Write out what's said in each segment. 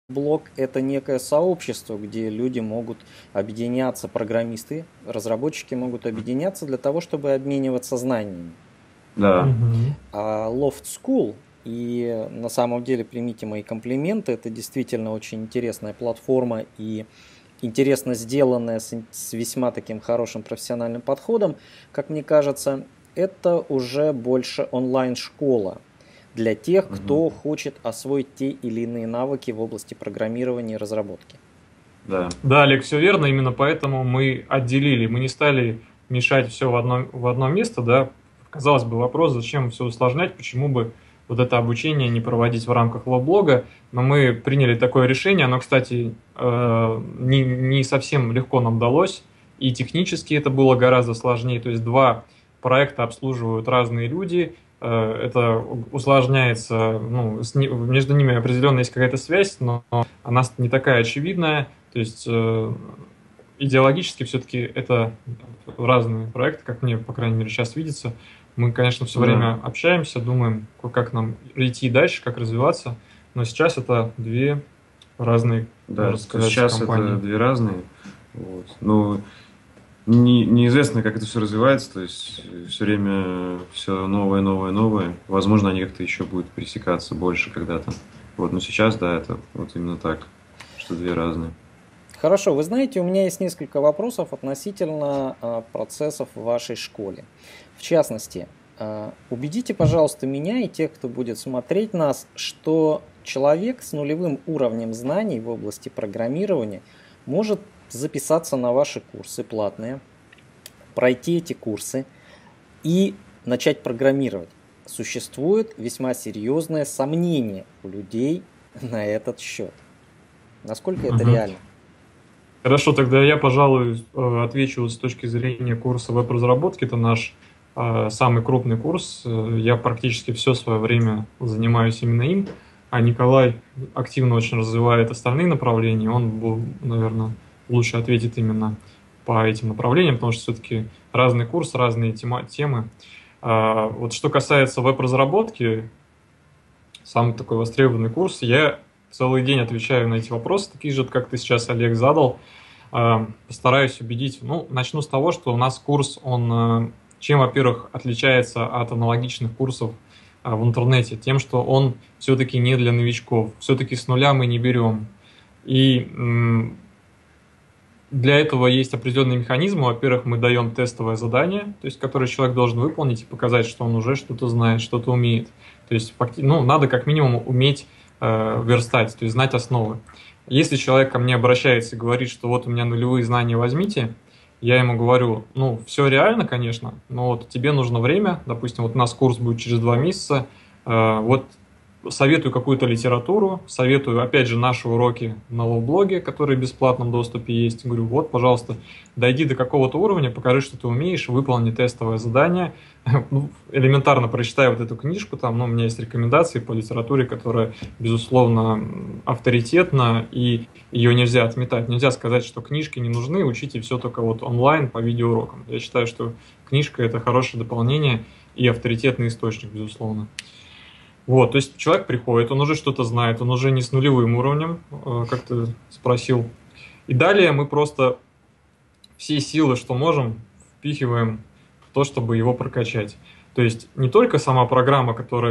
Блог– это некое сообщество, где люди могут объединяться, программисты, разработчики могут объединяться для того, чтобы обмениваться знаниями. Да. Мгм. А Loft School, и на самом деле примите мои комплименты, это действительно очень интересная платформа и интересно сделанная с весьма таким хорошим профессиональным подходом, как мне кажется, это уже больше онлайн-школа для тех, Мгм. кто хочет освоить те или иные навыки в области программирования и разработки. Да. Да, Олег, все верно, именно поэтому мы отделили, мы не стали мешать все в одно место, да. Казалось бы, вопрос, зачем все усложнять, почему бы вот это обучение не проводить в рамках лоблога, но мы приняли такое решение, оно, кстати, не совсем легко нам далось, и технически это было гораздо сложнее, то есть два проекта обслуживают разные люди, это усложняется, ну, между ними определенно есть какая-то связь, но она не такая очевидная. То есть идеологически все-таки это разные проекты, как мне, по крайней мере, сейчас видится. Мы, конечно, все Да. время общаемся, думаем, как нам идти дальше, как развиваться, но сейчас это две разные, Да. можно То есть сказать, сейчас это компании. две разные. Вот. Но неизвестно, как это все развивается. То есть все время все новое, новое, новое. Возможно, они как-то еще будут пересекаться больше когда-то. Вот. Но сейчас, да, это вот именно так, что две разные. Хорошо, вы знаете, у меня есть несколько вопросов относительно процессов в вашей школе. В частности, убедите, пожалуйста, меня и тех, кто будет смотреть нас, что человек с нулевым уровнем знаний в области программирования может записаться на ваши курсы платные, пройти эти курсы и начать программировать. Существует весьма серьезное сомнение у людей на этот счет. Насколько это Мгм. реально? Хорошо, тогда я, пожалуй, отвечу с точки зрения курса веб-разработки. Это наш самый крупный курс. Я практически все свое время занимаюсь именно им, а Николай активно очень развивает остальные направления. Он, наверное, лучше ответит именно по этим направлениям, потому что все-таки разный курс, разные темы. Вот что касается веб-разработки, самый такой востребованный курс, я целый день отвечаю на эти вопросы, такие же, как ты сейчас, Олег, задал. Постараюсь убедить. Ну, начну с того, что у нас курс, он чем, во-первых, отличается от аналогичных курсов в интернете? Тем, что он все-таки не для новичков, все-таки с нуля мы не берем. И для этого есть определенные механизмы. Во-первых, мы даем тестовое задание, то есть, которое человек должен выполнить и показать, что он уже что-то знает, что-то умеет. То есть, ну, надо как минимум уметь верстать, то есть знать основы. Если человек ко мне обращается и говорит, что вот у меня нулевые знания, возьмите, я ему говорю, ну, все реально, конечно, но вот тебе нужно время, допустим, вот у нас курс будет через 2 месяца, вот советую какую-то литературу, советую, опять же, наши уроки на блоге, которые в бесплатном доступе есть. Говорю, вот, пожалуйста, дойди до какого-то уровня, покажи, что ты умеешь, выполни тестовое задание. Ну, элементарно прочитай вот эту книжку, там, ну, у меня есть рекомендации по литературе, которая, безусловно, авторитетна, и ее нельзя отметать. Нельзя сказать, что книжки не нужны, учите все только вот онлайн по видеоурокам. Я считаю, что книжка – это хорошее дополнение и авторитетный источник, безусловно. Вот, то есть человек приходит, он уже что-то знает, он уже не с нулевым уровнем, как ты спросил. И далее мы просто все силы, что можем, впихиваем в то, чтобы его прокачать. То есть не только сама программа, которая,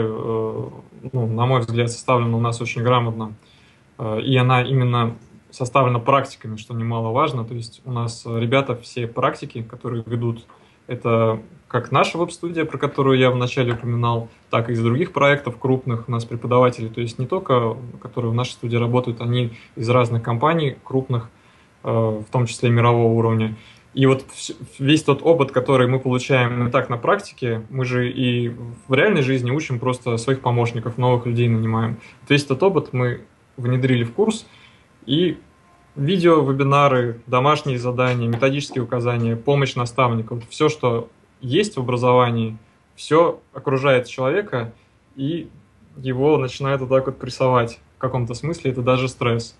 ну, на мой взгляд, составлена у нас очень грамотно, и она именно составлена практиками, что немаловажно. То есть у нас ребята все практики, которые ведут, это как наша веб-студия, про которую я вначале упоминал, так и из других проектов крупных у нас преподаватели. То есть не только, которые в нашей студии работают, они из разных компаний крупных, в том числе мирового уровня. И вот весь тот опыт, который мы получаем и так на практике, мы же и в реальной жизни учим просто своих помощников, новых людей нанимаем. Весь этот опыт мы внедрили в курс, и видео, вебинары, домашние задания, методические указания, помощь наставникам, все, что есть в образовании, все окружает человека, и его начинает вот так вот прессовать. В каком-то смысле это даже стресс.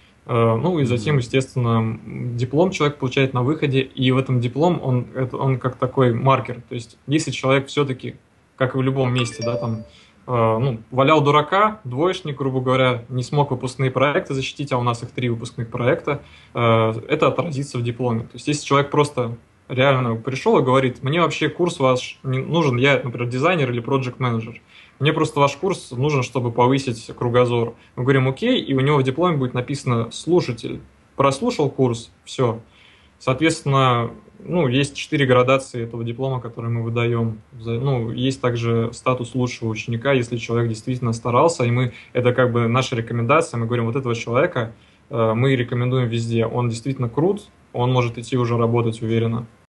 Ну и затем, Мгм. естественно, диплом человек получает на выходе, и в этом диплом он как такой маркер. То есть если человек все-таки, как и в любом месте, да, там валял дурака, двоечник, грубо говоря, не смог выпускные проекты защитить, а у нас их 3 выпускных проекта, это отразится в дипломе. То есть если человек просто реально пришел и говорит, мне вообще курс ваш не нужен, я, например, дизайнер или проект-менеджер, мне просто ваш курс нужен, чтобы повысить кругозор. Мы говорим окей, и у него в дипломе будет написано «слушатель». Прослушал курс, все. Соответственно, есть 4 градации этого диплома, которые мы выдаем. Есть также статус лучшего ученика, если человек действительно старался, и это как бы наша рекомендация, мы говорим, вот этого человека мы рекомендуем везде, он действительно крут, он может идти уже работать уверенно.